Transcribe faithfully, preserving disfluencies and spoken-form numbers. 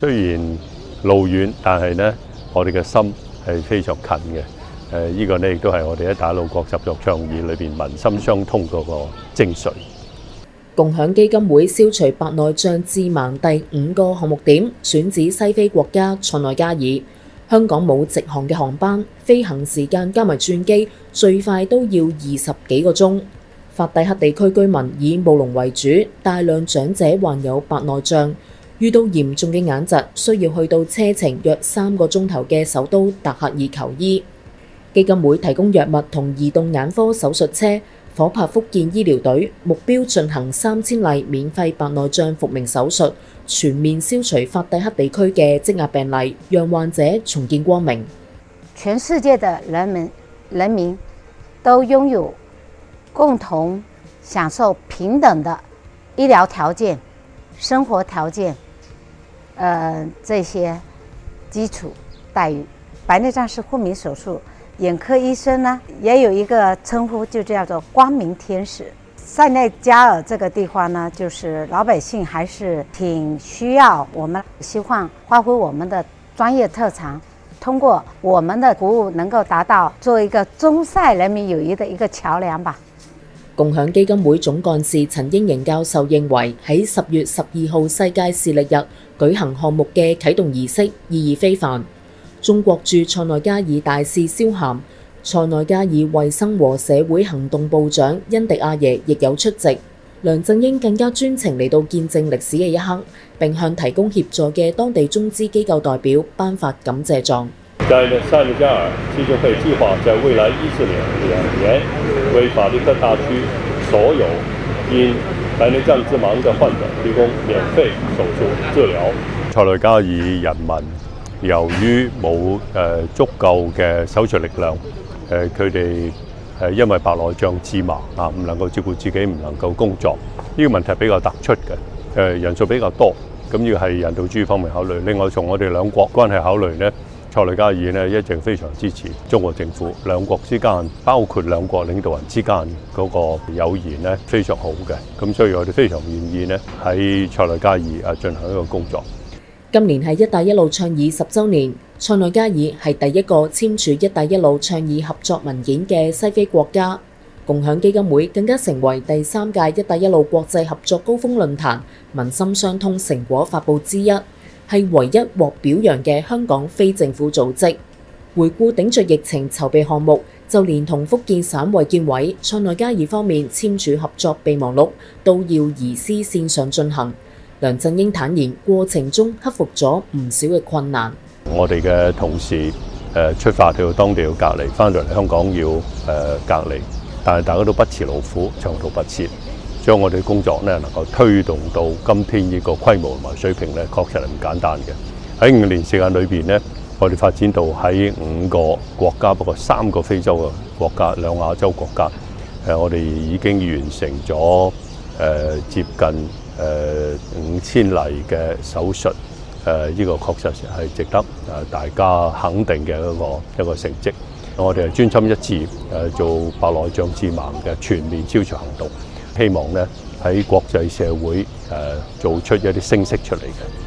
雖然路遠，但係呢，我哋嘅心係非常近嘅。誒，呢個呢亦都係我哋一帶一路國際合作倡議裏邊民心相通嗰個精髓。 共享基金會消除白內障致盲第五個項目點選址西非國家塞內加爾。香港冇直航嘅航班，飛行時間加埋轉機，最快都要二十幾個鐘。法蒂克地區居民以務農為主，大量長者患有白內障，遇到嚴重嘅眼疾，需要去到車程約三個鐘頭嘅首都達喀爾求醫。基金會提供藥物同移動眼科手術車，夥拍福建醫療隊，目標進行三千例免費白內障復明手術，全面消除法蒂克地區嘅積壓病例，讓患者重見光明。 全世界的人民人民都擁有共同享受平等的醫療條件、生活條件，呃，這些基礎待遇。白內障是復明手術。眼科醫生呢，也有一個稱呼，就叫做光明天使。塞內加爾這個地方呢，就是老百姓還是挺需要我們，希望發揮我們的專業特長，通過我們的服務能夠達到做一個中塞人民友誼的一個橋樑吧。 共享基金會總幹事陳英瑩教授認為，喺十月十二號世界視力日舉行項目嘅啟動儀式意義非凡。中國駐塞內加爾大使蕭涵、塞內加爾衛生和社會行動部長恩迪亞耶亦有出席。梁振英更加專程嚟到見證歷史嘅一刻，並向提供協助嘅當地中資機構代表頒發感謝狀。 在塞內加爾基金會計劃在未來一四年兩年，為法蒂克大區所有因白內障致盲嘅患者提供免費手術治療。塞內加爾人民由於冇誒足夠嘅手術力量，誒佢哋誒因為白內障致盲啊，唔能夠照顧自己，唔能夠工作，呢個問題比較突出嘅，誒人數比較多，咁呢個係人道主義方面考慮。另外從我哋兩國關係考慮呢，塞內加爾呢一直非常支持中國政府，兩國之間包括兩國領導人之間嗰個友誼呢非常好嘅，咁所以我哋非常願意呢喺塞內加爾啊進行一個工作。 今年係一帶一路倡議十週年，塞內加爾係第一個簽署一帶一路倡議合作文件嘅西非國家。共享基金會更加成為第三屆一帶一路國際合作高峰論壇民心相通成果發布之一，係唯一獲表揚嘅香港非政府組織。回顧頂住疫情籌備項目，就連同福建省衛健委、塞內加爾方面簽署合作備忘錄，都要移師線上進行。梁振英坦言，過程中克服咗唔少嘅困難。 我哋嘅同事誒出發去到當地要隔離，翻到嚟香港要誒隔離，但係大家都不辭勞苦，長途跋涉，將我哋工作咧能夠推動到今天呢個規模同埋水平咧，確實係唔簡單嘅。喺五年時間裏邊咧，我哋發展到喺五個國家，不過三個非洲嘅國家，兩亞洲國家，誒我哋已經完成咗誒接近誒五千例嘅手術，誒呢個確實係值得誒大家肯定嘅一個一個成績。我哋係專心一致誒做白內障致盲嘅全面消除行動，希望咧喺國際社會誒做出一啲聲色出嚟嘅。